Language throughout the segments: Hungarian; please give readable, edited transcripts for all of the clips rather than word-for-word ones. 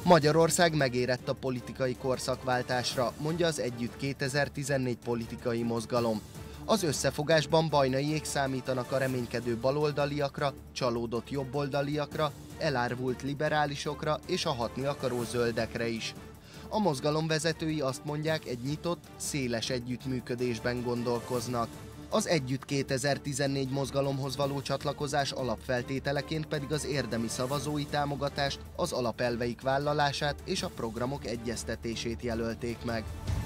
Magyarország megérett a politikai korszakváltásra, mondja az Együtt 2014 politikai mozgalom. Az összefogásban Bajnaiék számítanak a reménykedő baloldaliakra, csalódott jobboldaliakra, elárvult liberálisokra és a hatni akaró zöldekre is. A mozgalom vezetői azt mondják, egy nyitott, széles együttműködésben gondolkoznak. Az Együtt 2014 mozgalomhoz való csatlakozás alapfeltételeként pedig az érdemi szavazói támogatást, az alapelveik vállalását és a programok egyeztetését jelölték meg.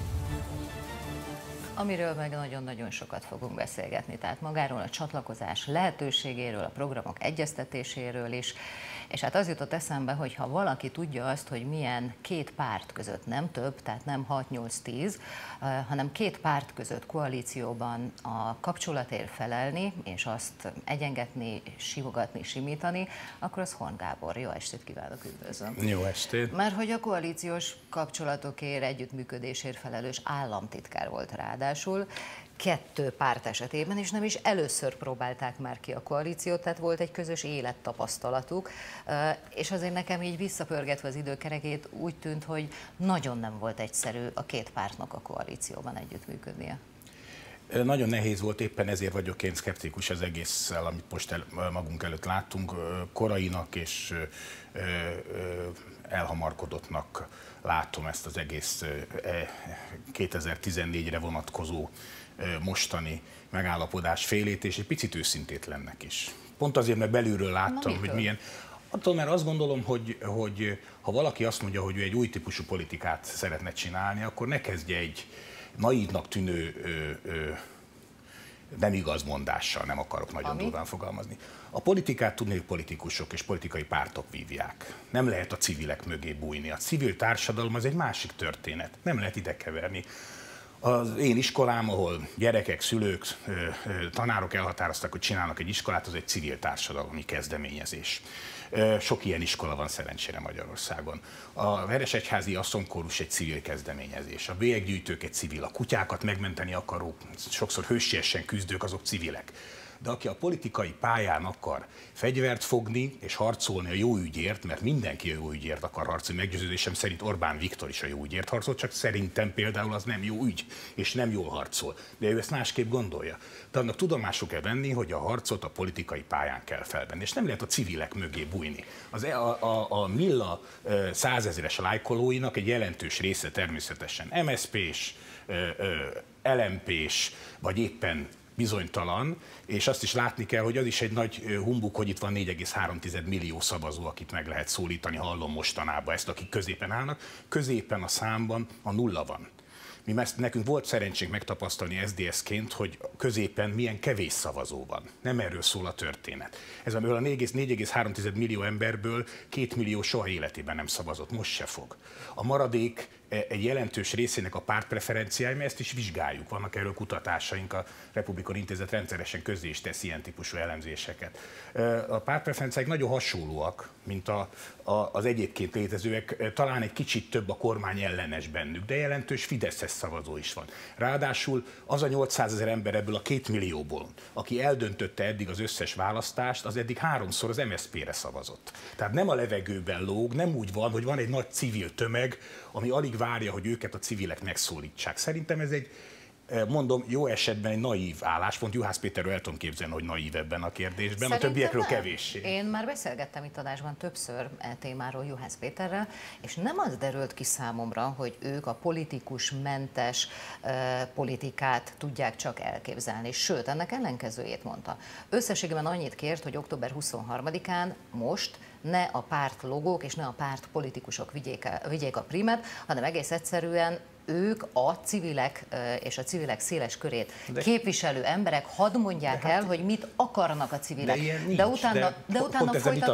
Amiről meg nagyon-nagyon sokat fogunk beszélgetni, tehát magáról a csatlakozás lehetőségéről, a programok egyeztetéséről is, és hát az jutott eszembe, hogy ha valaki tudja azt, hogy milyen két párt között, nem több, tehát nem 6-8-10, hanem két párt között koalícióban a kapcsolatért felelni, és azt egyengetni, simogatni, simítani, akkor az Horn Gábor. Jó estét kívánok, üdvözlöm! Jó estét! Mert hogy a koalíciós kapcsolatokért, együttműködésért felelős államtitkár volt ráadásul, kettő párt esetében, és nem is először próbálták már ki a koalíciót, tehát volt egy közös élettapasztalatuk, és azért nekem így visszapörgetve az időkerekét úgy tűnt, hogy nagyon nem volt egyszerű a két pártnak a koalícióban együttműködnie. Nagyon nehéz volt, éppen ezért vagyok én szkeptikus az egésszel, amit most magunk előtt láttunk. Korainak és elhamarkodottnak látom ezt az egész 2014-re vonatkozó mostani megállapodás félét, és egy picit őszintétlennek is. Pont azért, mert belülről láttam, hogy milyen... Attól, mert azt gondolom, hogy ha valaki azt mondja, hogy ő egy új típusú politikát szeretne csinálni, akkor ne kezdje egy naívnak tűnő nem igaz mondással, nem akarok nagyon durván fogalmazni. A politikát tudni, hogy politikusok és politikai pártok vívják. Nem lehet a civilek mögé bújni. A civil társadalom az egy másik történet. Nem lehet ide keverni. Az én iskolám, ahol gyerekek, szülők, tanárok elhatároztak, hogy csinálnak egy iskolát, az egy civil társadalmi kezdeményezés. Sok ilyen iskola van szerencsére Magyarországon. A Veresegyházi Asszonykórus egy civil kezdeményezés. A bélyeggyűjtők egy civil. A kutyákat megmenteni akarók, sokszor hősiesen küzdők, azok civilek. De aki a politikai pályán akar fegyvert fogni és harcolni a jó ügyért, mert mindenki a jó ügyért akar harcolni, meggyőződésem szerint Orbán Viktor is a jó ügyért harcol, csak szerintem például az nem jó ügy, és nem jól harcol. De ő ezt másképp gondolja. De annak tudomásul kell venni, hogy a harcot a politikai pályán kell felvenni, és nem lehet a civilek mögé bújni. A Milla 100 000-es lájkolóinak egy jelentős része természetesen MSZP-s, LMP-s, vagy éppen bizonytalan, és azt is látni kell, hogy az is egy nagy humbug, hogy itt van 4,3 millió szavazó, akit meg lehet szólítani, hallom mostanában ezt, akik középen állnak. Középen a számban a nulla van. Nekünk volt szerencsénk megtapasztalni SZDSZ-ként, hogy középen milyen kevés szavazó van. Nem erről szól a történet. Ebből a 4,3 millió emberből 2 millió soha életében nem szavazott, most se fog. A maradék egy jelentős részének a pártpreferenciái, mert ezt is vizsgáljuk, vannak erről kutatásaink, a Republikon Intézet rendszeresen közzé is tesz ilyen típusú elemzéseket. A pártpreferenciák nagyon hasonlóak, mint az egyébként létezőek, talán egy kicsit több a kormány ellenes bennük, de jelentős fideszes szavazó is van. Ráadásul az a 800 000 ember ebből a 2 millióból, aki eldöntötte eddig az összes választást, az eddig 3-szor az MSZP-re szavazott. Tehát nem a levegőben lóg, nem úgy van, hogy van egy nagy civil tömeg, ami alig várja, hogy őket a civilek megszólítsák. Szerintem ez egy, mondom, jó esetben egy naív álláspont. Juhász Péterről el tudom képzelni, hogy naív ebben a kérdésben, szerintem a többiekről kevéssé. Én már beszélgettem itt adásban többször témáról Juhász Péterrel, és nem az derült ki számomra, hogy ők a politikusmentes politikát tudják csak elképzelni. Sőt, ennek ellenkezőjét mondta. Összességében annyit kért, hogy október 23-án most ne a párt logók és ne a párt politikusok vigyék a primet, hanem egész egyszerűen ők a civilek és a civilek széles körét képviselő emberek hadd mondják el, hogy mit akarnak a civilek. De utána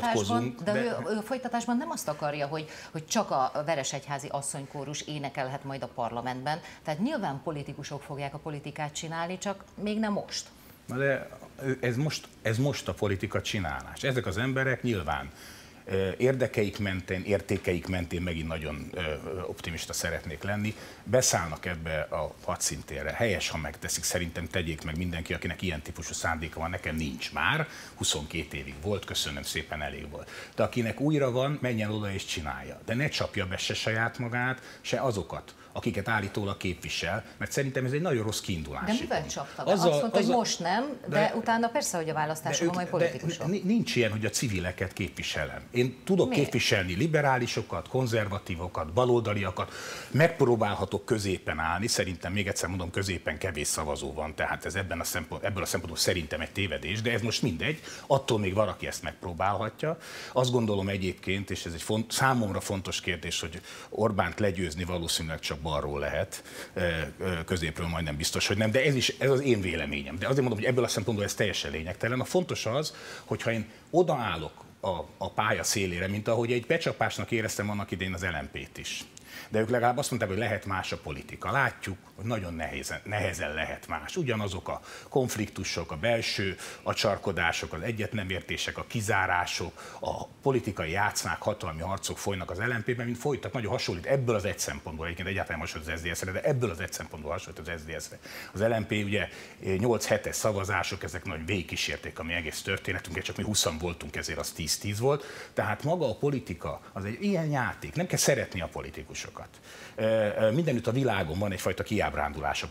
a folytatásban nem azt akarja, hogy csak a Veresegyházi Asszonykórus énekelhet majd a parlamentben. Tehát nyilván politikusok fogják a politikát csinálni, csak még nem most. Na de ez most a politika csinálás. Ezek az emberek nyilván érdekeik mentén, értékeik mentén megint nagyon optimista szeretnék lenni, beszállnak ebbe a hadszintérre. Helyes, ha megteszik, szerintem tegyék meg mindenki, akinek ilyen típusú szándéka van, nekem nincs már, 22 évig volt, köszönöm szépen, elég volt. De akinek újra van, menjen oda és csinálja. De ne csapja be se saját magát, se azokat, akiket állítólag képvisel, mert szerintem ez egy nagyon rossz kiindulási pont. De mivel csapta be? Azt mondta, hogy most nem, de utána persze, hogy a választásokon majd politikusok. Nincs ilyen, hogy a civileket képviselem. Én tudok képviselni liberálisokat, konzervatívokat, baloldaliakat, megpróbálhatok középen állni, szerintem még egyszer mondom, középen kevés szavazó van, tehát ez ebből a szempontból szerintem egy tévedés, de ez most mindegy, attól még valaki ezt megpróbálhatja. Azt gondolom egyébként, és ez egy számomra fontos kérdés, hogy Orbánt legyőzni valószínűleg csak balról lehet, középről majdnem biztos, hogy nem, de ez az én véleményem. De azért mondom, hogy ebből a szempontból ez teljesen lényegtelen. A fontos az, hogyha én odaállok a pálya szélére, mint ahogy egy becsapásnak éreztem annak idején az LMP-t is. De ők legalább azt mondták, hogy lehet más a politika. Látjuk, hogy nagyon nehezen lehet más. Ugyanazok a konfliktusok, a belső acsarkodások, az egyetnemértések, a kizárások, a politikai játszmák, hatalmi harcok folynak az LMP-ben, mint folytak, nagyon hasonlít ebből az egy szempontból, egyébként egyáltalán hasonlít az SZDSZ-re, de ebből az egy szempontból hasonlít az SZDSZ-re. Az LMP ugye 8 hetes szavazások, ezek nagy végigkísérték a mi egész történetünket, csak mi 20-an voltunk, ezért az 10-10 volt. Tehát maga a politika az egy ilyen játék, nem kell szeretni a politikusokat. Mindenütt a világon van egyfajta kiábrándulás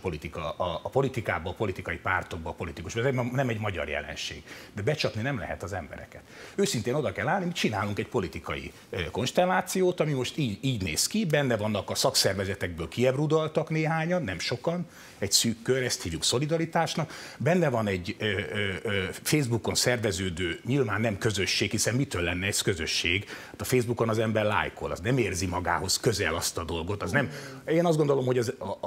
a politikában, a politikai pártokban, a politikus. Ez nem egy magyar jelenség. De becsapni nem lehet az embereket. Őszintén oda kell állni, mi csinálunk egy politikai konstellációt, ami most így néz ki, benne vannak a szakszervezetekből kiebrudaltak néhányan, nem sokan, egy szűk kör, ezt hívjuk szolidaritásnak. Benne van egy Facebookon szerveződő, nyilván nem közösség, hiszen mitől lenne ez közösség? Hát a Facebookon az ember lájkol, az nem érzi magához közel azt a dolgot. Az nem. Én azt gondolom, hogy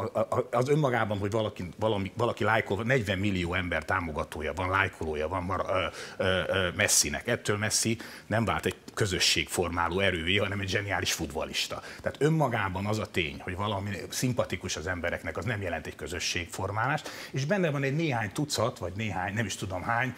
az önmagában, hogy valaki lájkol, 40 millió ember támogatója van, lájkolója van Messinek. Ettől Messi nem vált egy közösségformáló erővé, hanem egy zseniális futballista. Tehát önmagában az a tény, hogy valami szimpatikus az embereknek, az nem jelent egy közösségformálást, és benne van egy néhány tucat, vagy néhány, nem is tudom hány,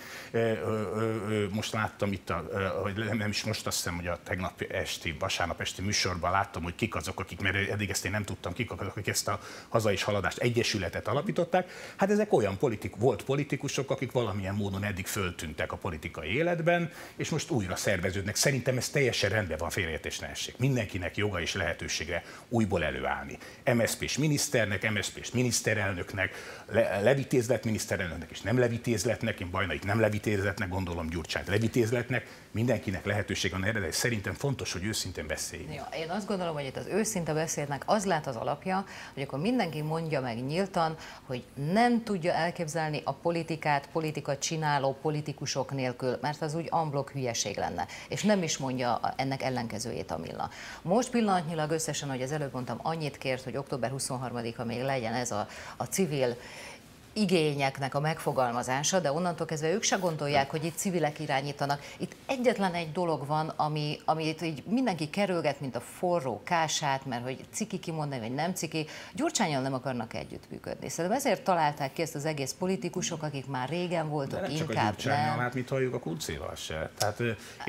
most láttam itt, nem is most, azt hiszem, hogy a tegnap esti, vasárnap esti műsorban láttam, hogy kik azok, akik, mert eddig ezt én nem tudtam, kik azok, akik ezt a Haza és Haladást egyesületet alapították. Hát ezek olyan volt politikusok, akik valamilyen módon eddig föltűntek a politikai életben, és most újra szerveződnek. Szerintem ez teljesen rendben van, félreértés ne essék. Mindenkinek joga és lehetősége újból előállni. MSZP-s miniszternek, MSZP-s miniszterelnöknek, levitézlet miniszterelnöknek és nem levitézletnek, én Bajnait nem levitézletnek, gondolom Gyurcsányt levitézletnek, mindenkinek lehetőség van erre, de szerintem fontos, hogy őszintén beszéljünk. Ja, én azt gondolom, hogy itt az őszinte beszédnek az lett az alapja, hogy akkor mindenki mondja meg nyíltan, hogy nem tudja elképzelni a politikát, politikat csináló politikusok nélkül, mert az úgy amblok hülyeség lenne. És nem is mondja ennek ellenkezőjét a Milla. Most pillanatnyilag összesen, hogy az előbb mondtam, annyit kért, hogy október 23-a még legyen ez a civil igényeknek a megfogalmazása, de onnantól kezdve ők se gondolják, hogy itt civilek irányítanak. Itt egyetlen egy dolog van, amit így mindenki kerülget, mint a forró kását, mert hogy ciki kimondani, vagy nem ciki. Gyurcsánnyal nem akarnak együttműködni. Szerintem ezért találták ki ezt az egész politikusok, akik már régen voltak, de inkább csak a Gyurcsánnyal, nem. hát mit halljuk a Kuncéval se. Tehát,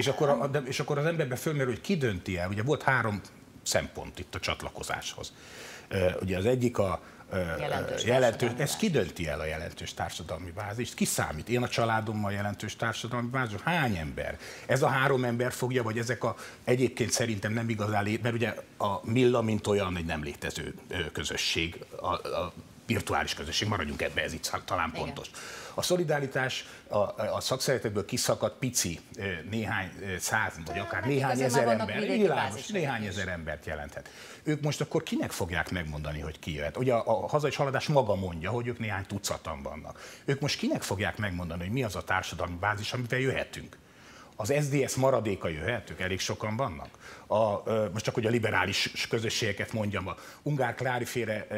és akkor az emberbe fölmerül, hogy ki dönti el. Ugye volt 3 szempont itt a csatlakozáshoz. Ugye az egyik a jelentős, ez ki dönti el a jelentős társadalmi bázist? Ki számít? Én a családommal jelentős társadalmi bázis? Hány ember? Ez a 3 ember fogja, vagy ezek egyébként szerintem nem igazán mert ugye a Milla, mint olyan, egy nem létező közösség, a virtuális közösség, maradjunk ebbe, ez itt talán pontos. A szolidaritás a szakszervezetekből kiszakadt pici, néhány száz, vagy akár néhány ezer ember, néhány ezer embert jelenthet. Ők most akkor kinek fogják megmondani, hogy ki jöhet? Ugye a Haza és Haladás maga mondja, hogy ők néhány tucatan vannak. Ők most kinek fogják megmondani, hogy mi az a társadalmi bázis, amivel jöhetünk? Az SZDSZ maradéka jöhet, ők elég sokan vannak. Most csak, hogy a liberális közösségeket mondjam, a Ungár Klári-féle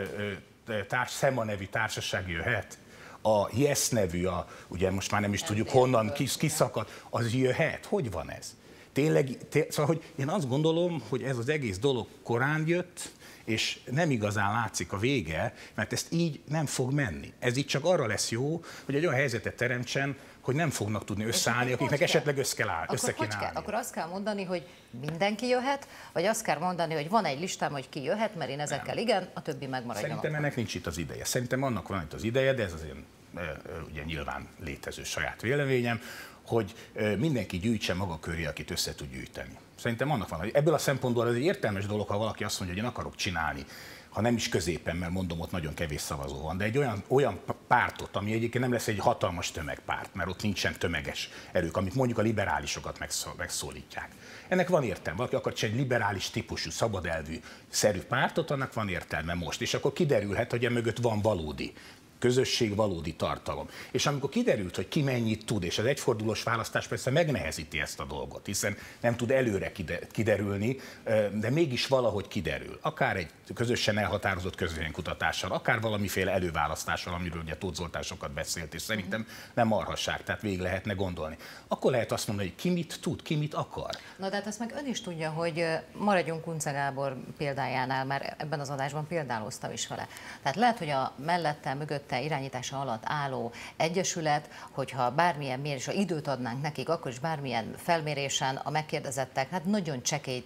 Szema nevű társaság jöhet. A Yes nevű, ugye most már nem is tudjuk honnan kiszakadt, az jöhet. Hogy van ez? Szóval, hogy én azt gondolom, hogy ez az egész dolog korán jött, és nem igazán látszik a vége, mert ezt így nem fog menni. Ez így csak arra lesz jó, hogy egy olyan helyzetet teremtsen, hogy nem fognak tudni összeállni, akiknek esetleg össze kéne állni. Akkor azt kell mondani, hogy mindenki jöhet, vagy azt kell mondani, hogy van egy listám, hogy ki jöhet, mert én ezekkel igen, a többi megmaradjon. Szerintem ennek nincs itt az ideje. Szerintem annak van itt az ideje, de ez azért ugye nyilván létező saját véleményem, hogy mindenki gyűjtse maga köré, akit össze tud gyűjteni. Szerintem annak van, hogy ebből a szempontból ez egy értelmes dolog, ha valaki azt mondja, hogy én akarok csinálni, ha nem is középen, mert mondom, ott nagyon kevés szavazó van, de egy olyan pártot, ami egyébként nem lesz egy hatalmas tömegpárt, mert ott nincsen tömeges erők, amit mondjuk a liberálisokat megszólítják. Ennek van értelme. Valaki akar csinálni egy liberális típusú, szabadelvű, szerű pártot, annak van értelme most. És akkor kiderülhet, hogy emögött van valódi közösség, valódi tartalom. És amikor kiderült, hogy ki mennyit tud, és az egyfordulós választás persze megnehezíti ezt a dolgot, hiszen nem tud előre kiderülni, de mégis valahogy kiderül. Akár egy közösen elhatározott közvéleménykutatással, akár valamiféle előválasztással, amiről ugye Tóth Zoltán sokat beszélt, és szerintem nem marhasság, tehát végig lehetne gondolni. Akkor lehet azt mondani, hogy ki mit tud, ki mit akar. Na de hát ezt meg ön is tudja, hogy maradjunk Kunce Gábor példájánál, már ebben az adásban példáloztam is vele. Tehát lehet, hogy a mellette, mögötte irányítása alatt álló egyesület, hogyha bármilyen mérés, ha időt adnánk nekik, akkor is bármilyen felmérésen a megkérdezettek, hát nagyon csekély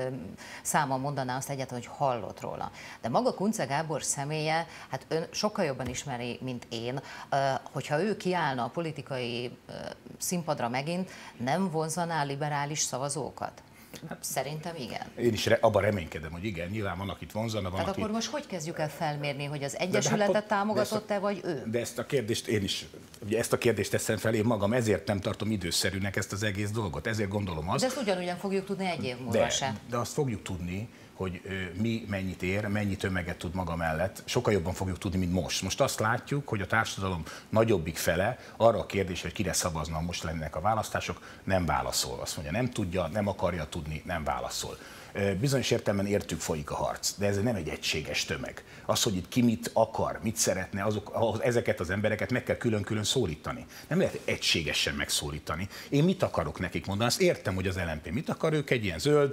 számon mondaná azt egyáltalán, hogy hallott róla. De maga Kunce Gábor személye, hát ön sokkal jobban ismeri, mint én, hogyha ő kiállna a politikai színpadra megint, nem vonzaná liberális szavazókat? Hát, szerintem igen. Én is abban reménykedem, hogy igen, nyilván van, akit vonzana, van, tehát akkor most hogy kezdjük el felmérni, hogy az egyesületet támogatott-e, vagy ő? De ezt a kérdést én is, ugye ezt a kérdést teszem fel én magam, ezért nem tartom időszerűnek ezt az egész dolgot, ezért gondolom azt. De ezt ugyanúgyan fogjuk tudni egy év múlva se. De azt fogjuk tudni, hogy mi mennyit ér, mennyi tömeget tud maga mellett, sokkal jobban fogjuk tudni, mint most. Most azt látjuk, hogy a társadalom nagyobbik fele arra a kérdésre, hogy kire szavazna, most lennének a választások, nem válaszol. Azt mondja, nem tudja, nem akarja tudni, nem válaszol. Bizonyos értelemben értük folyik a harc, de ez nem egy egységes tömeg. Az, hogy itt ki mit akar, mit szeretne, ezeket az embereket meg kell külön-külön szólítani. Nem lehet egységesen megszólítani. Én mit akarok nekik mondani? Azt értem, hogy az LMP mit akar, ők egy ilyen zöld,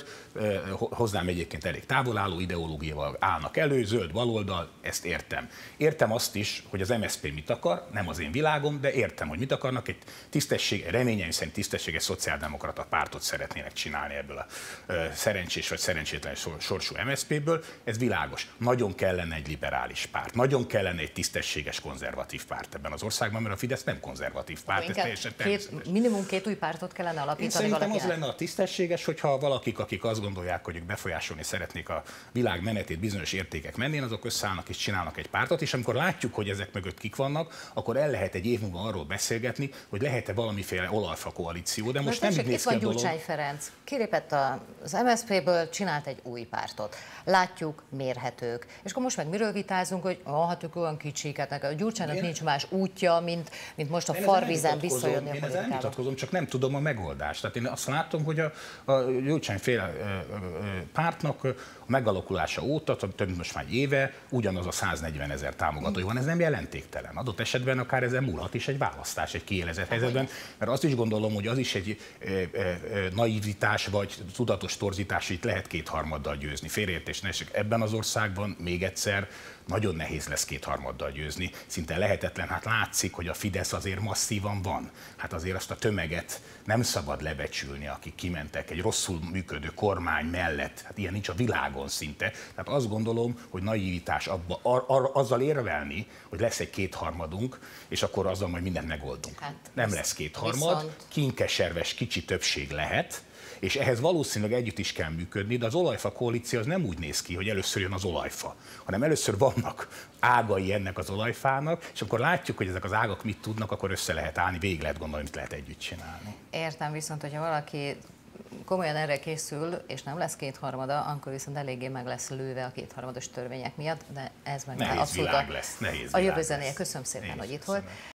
hozzám egyébként elég távolálló ideológiával állnak elő, zöld baloldal, ezt értem. Értem azt is, hogy az MSZP mit akar, nem az én világom, de értem, hogy mit akarnak, egy reményeim szerint tisztességes szociáldemokrata pártot szeretnének csinálni ebből a szerencsés vagy szerencsétlen sorsú MSZP-ből, ez világos. Nagyon kellene egy liberális párt, nagyon kellene egy tisztességes konzervatív párt ebben az országban, mert a Fidesz nem konzervatív párt, ez teljesen természetes. Minimum 2 új pártot kellene alapítani. Én szerintem az lenne a tisztességes, hogyha valakik, akik azt gondolják, hogy ők befolyásolni szeretnék a világ menetét, bizonyos értékek mentén, azok összeállnak és csinálnak egy pártot, és amikor látjuk, hogy ezek mögött kik vannak, akkor el lehet egy év múlva arról beszélgetni, hogy lehet-e valamiféle olajfa koalíció, de most nem így néz ki a dolog. Gyurcsány Ferenc kilépett az MSZP-ből, csinált egy új pártot. Látjuk, mérhetők. És akkor most meg miről vitázunk, hogy hát ők olyan kicsik, hát a Gyurcsánynak nincs más útja, mint most a farvizen visszajönni a politikába. Én vitatkozom, csak nem tudom a megoldást. Tehát én azt látom, hogy a Gyurcsány féle pártnak a megalakulása óta, több most már egy éve, ugyanaz a 140 000 támogatója van. Ez nem jelentéktelen. Adott esetben akár ezen múlhat is egy választás, egy kiélezett helyzetben, mert azt is gondolom, hogy az is egy naivitás vagy tudatos torzítás, hogy itt lehet kétharmaddal győzni. Félreértés ne esik. Ebben az országban még egyszer nagyon nehéz lesz kétharmaddal győzni, szinte lehetetlen. Hát látszik, hogy a Fidesz azért masszívan van. Hát azért azt a tömeget nem szabad lebecsülni, akik kimentek egy rosszul működő kormány mellett. Hát ilyen nincs a világon szinte. Tehát azt gondolom, hogy naivitás azzal érvelni, hogy lesz egy kétharmadunk, és akkor azzal majd mindent megoldunk. Hát, nem lesz kétharmad, kinkeserves kicsi többség lehet, és ehhez valószínűleg együtt is kell működni, de az olajfa koalíció az nem úgy néz ki, hogy először jön az olajfa, hanem először vannak ágai ennek az olajfának, és akkor látjuk, hogy ezek az ágak mit tudnak, akkor össze lehet állni, végig lehet gondolni, mit lehet együtt csinálni. Értem, viszont hogyha valaki komolyan erre készül, és nem lesz kétharmada, akkor viszont eléggé meg lesz lőve a kétharmados törvények miatt, de ez meg nehéz abszolút világ lesz. Nehéz a jövő zenéje. Köszönöm szépen, hogy itt volt.